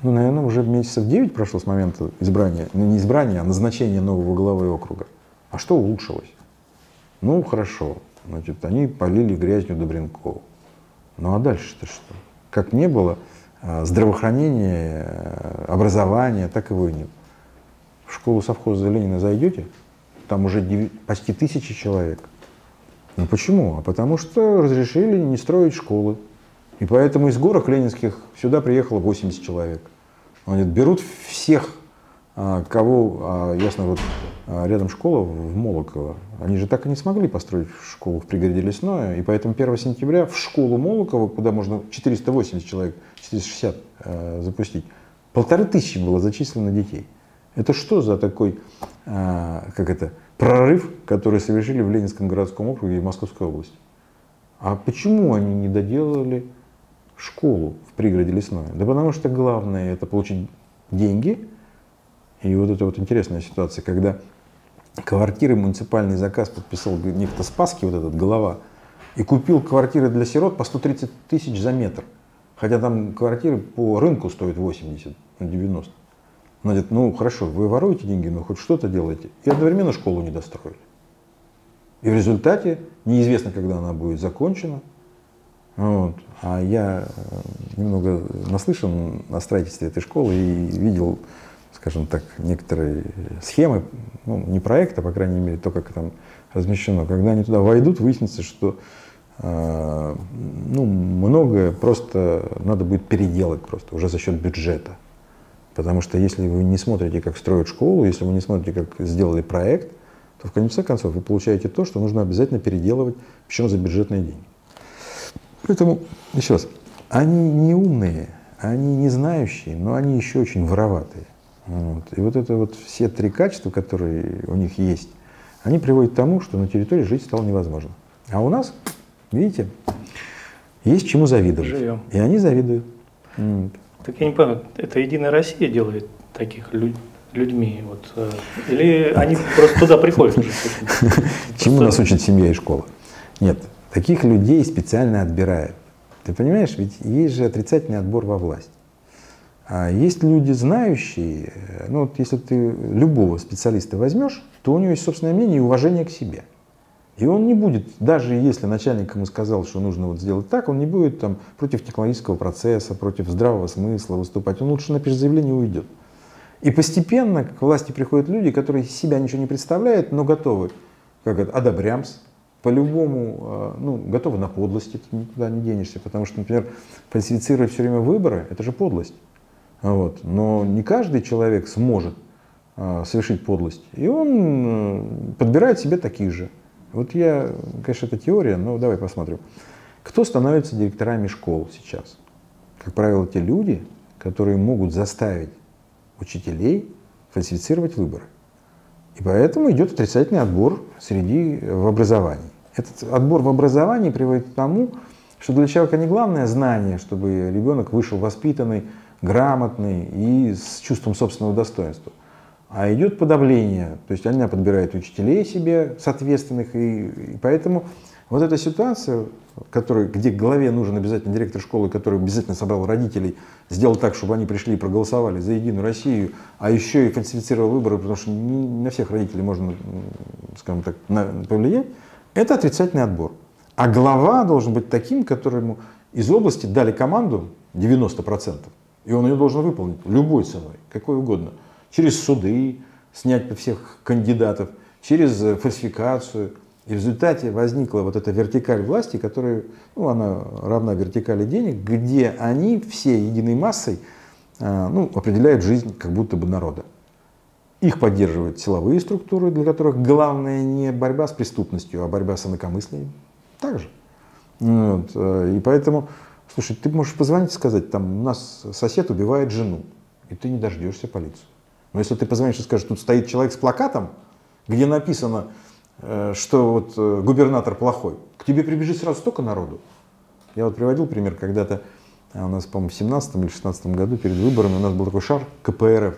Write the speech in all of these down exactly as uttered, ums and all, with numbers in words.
Ну, наверное, уже месяцев девять прошло с момента избрания, ну не избрания, а назначения нового главы округа. А что улучшилось? Ну, хорошо, значит, они полили грязью Добренкову. Ну, а дальше-то что? Как не было здравоохранения, образования, так его и нет. В школу совхоза Ленина зайдете, там уже девять, почти тысячи человек. Ну почему? А потому что разрешили не строить школы. И поэтому из горок ленинских сюда приехало восемьдесят человек. Они берут всех, кого, ясно, вот рядом школа в Молоково. Они же так и не смогли построить школу в пригороде Лесное. И поэтому первого сентября в школу Молоково, куда можно четыреста восемьдесят человек, четыреста шестьдесят запустить, полторы тысячи было зачислено детей. Это что за такой, как это, прорыв, который совершили в Ленинском городском округе и в Московской области? А почему они не доделали школу в пригороде Лесное? Да потому что главное это получить деньги. И вот это вот интересная ситуация, когда квартиры муниципальный заказ подписал некто Спасский, вот этот голова, и купил квартиры для сирот по сто тридцать тысяч за метр. Хотя там квартиры по рынку стоят восемьдесят, девяносто. Он говорит, ну хорошо, вы воруете деньги, но хоть что-то делаете. И одновременно школу не достроили. И в результате неизвестно, когда она будет закончена. Вот. А я немного наслышан о строительстве этой школы и видел, скажем так, некоторые схемы, ну, не проекта, по крайней мере, то, как там размещено. Когда они туда войдут, выяснится, что э, ну, многое просто надо будет переделать просто уже за счет бюджета. Потому что если вы не смотрите, как строят школу, если вы не смотрите, как сделали проект, то в конце концов вы получаете то, что нужно обязательно переделывать, причем за бюджетные деньги. Поэтому, еще раз, они не умные, они не знающие, но они еще очень вороватые. Вот. И вот это вот все три качества, которые у них есть, они приводят к тому, что на территории жить стало невозможно. А у нас, видите, есть чему завидовать. Живем. И они завидуют. Вот. Так я не понял, это Единая Россия делает таких люд, людьми? Вот, или они просто туда приходят уже? Чему нас учит семья и школа? Нет, таких людей специально отбирают. Ты понимаешь, ведь есть же отрицательный отбор во власть. А есть люди знающие, ну вот если ты любого специалиста возьмешь, то у него есть собственное мнение и уважение к себе. И он не будет, даже если начальник ему сказал, что нужно вот сделать так, он не будет там против технологического процесса, против здравого смысла выступать. Он лучше напишет заявление и уйдет. И постепенно к власти приходят люди, которые из себя ничего не представляют, но готовы, как это, одобрямс, по-любому, ну, готовы на подлости, ты никуда не денешься. Потому что, например, фальсифицировать все время выборы, это же подлость. Вот. Но не каждый человек сможет а, совершить подлость. И он а, подбирает себе таких же. Вот я, конечно, это теория, но давай посмотрим. Кто становится директорами школ сейчас? Как правило, те люди, которые могут заставить учителей фальсифицировать выборы. И поэтому идет отрицательный отбор среди, в образовании. Этот отбор в образовании приводит к тому, что для человека не главное знание, чтобы ребенок вышел воспитанный, грамотный и с чувством собственного достоинства. А идет подавление, то есть она подбирает учителей себе соответственных, и, и поэтому вот эта ситуация, которая, где к главе нужен обязательно директор школы, который обязательно собрал родителей, сделал так, чтобы они пришли и проголосовали за Единую Россию, а еще и фальсифицировал выборы, потому что не на всех родителей можно, скажем так, на, повлиять, это отрицательный отбор. А глава должен быть таким, которому из области дали команду девяносто процентов, и он ее должен выполнить любой ценой, какой угодно. Через суды, снять всех кандидатов, через фальсификацию. И в результате возникла вот эта вертикаль власти, которая, ну, она равна вертикали денег, где они все единой массой ну, определяют жизнь как будто бы народа. Их поддерживают силовые структуры, для которых главное не борьба с преступностью, а борьба с инакомыслием. Так же. Вот. И поэтому, слушай, ты можешь позвонить и сказать, там, у нас сосед убивает жену, и ты не дождешься полицию. Но если ты позвонишь и скажешь, тут стоит человек с плакатом, где написано, что вот губернатор плохой, к тебе прибежит сразу столько народу. Я вот приводил пример, когда-то у нас, по-моему, в семнадцатом или шестнадцатом году перед выборами у нас был такой шар ка пэ эр эф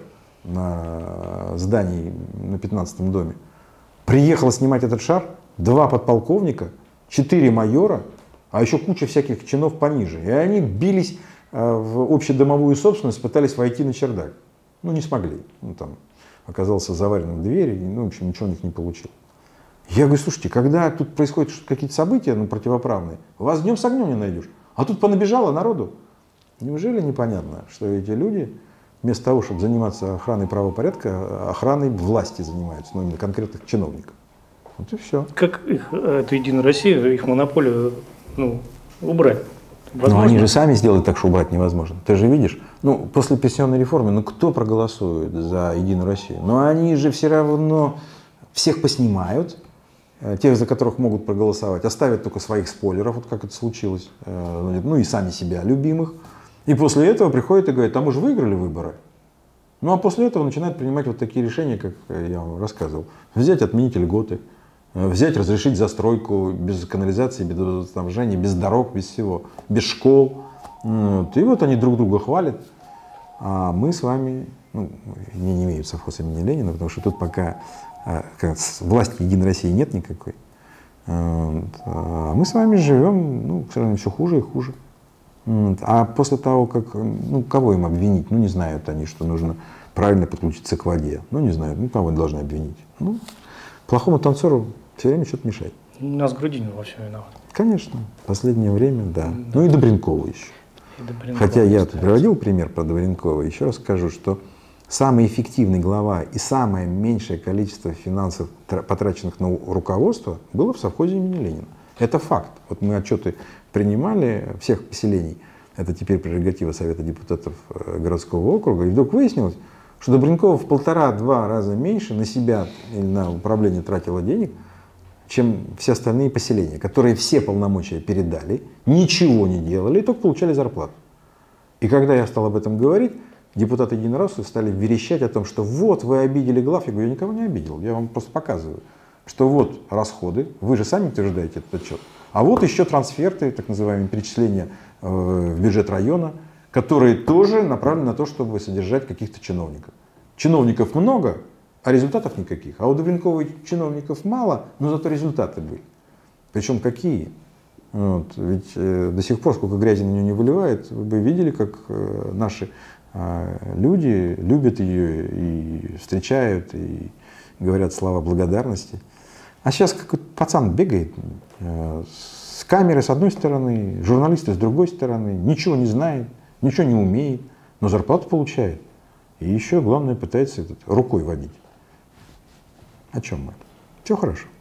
на здании на пятнадцатом доме. Приехало снимать этот шар два подполковника, четыре майора, а еще куча всяких чинов пониже. И они бились в общедомовую собственность пытались войти на чердак. Ну, не смогли. Ну, там оказался заваренным в двери, ну, в общем, ничего у них не получил. Я говорю, слушайте, когда тут происходят какие-то события, ну, противоправные, вас днем с огнем не найдешь. А тут понабежало народу. Неужели непонятно, что эти люди вместо того, чтобы заниматься охраной правопорядка, охраной власти занимаются, ну, именно конкретных чиновников? Вот и все. Как их, эту Единую Россию, их монополию, ну, убрать? Возможно? Но они же сами сделают так, что убрать невозможно. Ты же видишь, ну, после пенсионной реформы, ну, кто проголосует за Единую Россию? Но они же все равно всех поснимают, тех, за которых могут проголосовать, оставят только своих спойлеров, вот как это случилось, ну, и сами себя любимых. И после этого приходят и говорят, а мы же выиграли выборы. Ну, а после этого начинают принимать вот такие решения, как я вам рассказывал. Взять, отменить льготы, взять, разрешить застройку без канализации, без водоснабжения, без дорог, без всего, без школ. Вот. И вот они друг друга хвалят, а мы с вами, ну, не, не имеют совхоз имени Ленина, потому что тут пока как, власти Единой России нет никакой. Вот. А мы с вами живем, ну, к сожалению, все хуже и хуже. Вот. А после того, как, ну, кого им обвинить? Ну, не знают они, что нужно правильно подключиться к воде. Ну, не знают, ну, кого должны обвинить? Ну, плохому танцору все время что-то мешает. У нас Грудинин во всем виноват. Конечно, в последнее время, да. да. Ну и Добренкова еще. И Добренкова, Хотя я кстати. тут приводил пример про Добренкова, еще раз скажу, что самый эффективный глава и самое меньшее количество финансов, потраченных на руководство, было в совхозе имени Ленина. Это факт. Вот мы отчеты принимали всех поселений, это теперь прерогатива Совета депутатов городского округа, и вдруг выяснилось, что Добренкова в полтора-два раза меньше на себя или на управление тратила денег, чем все остальные поселения, которые все полномочия передали, ничего не делали и только получали зарплату. И когда я стал об этом говорить, депутаты Единой России стали верещать о том, что вот вы обидели глав. Я говорю, я никого не обидел, я вам просто показываю, что вот расходы, вы же сами утверждаете этот отчет, а вот еще трансферты, так называемые перечисления в бюджет района, которые тоже направлены на то, чтобы содержать каких-то чиновников. Чиновников много, а результатов никаких. А у Добренковой чиновников мало, но зато результаты были. Причем какие? Вот. Ведь э, до сих пор, сколько грязи на нее не выливает, вы бы видели, как э, наши э, люди любят ее и встречают, и говорят слова благодарности. А сейчас какой-то пацан бегает э, с камерой с одной стороны, журналисты с другой стороны, ничего не знает, ничего не умеет, но зарплату получает. И еще, главное, пытается этот, рукой водить. О чем мы? Все хорошо.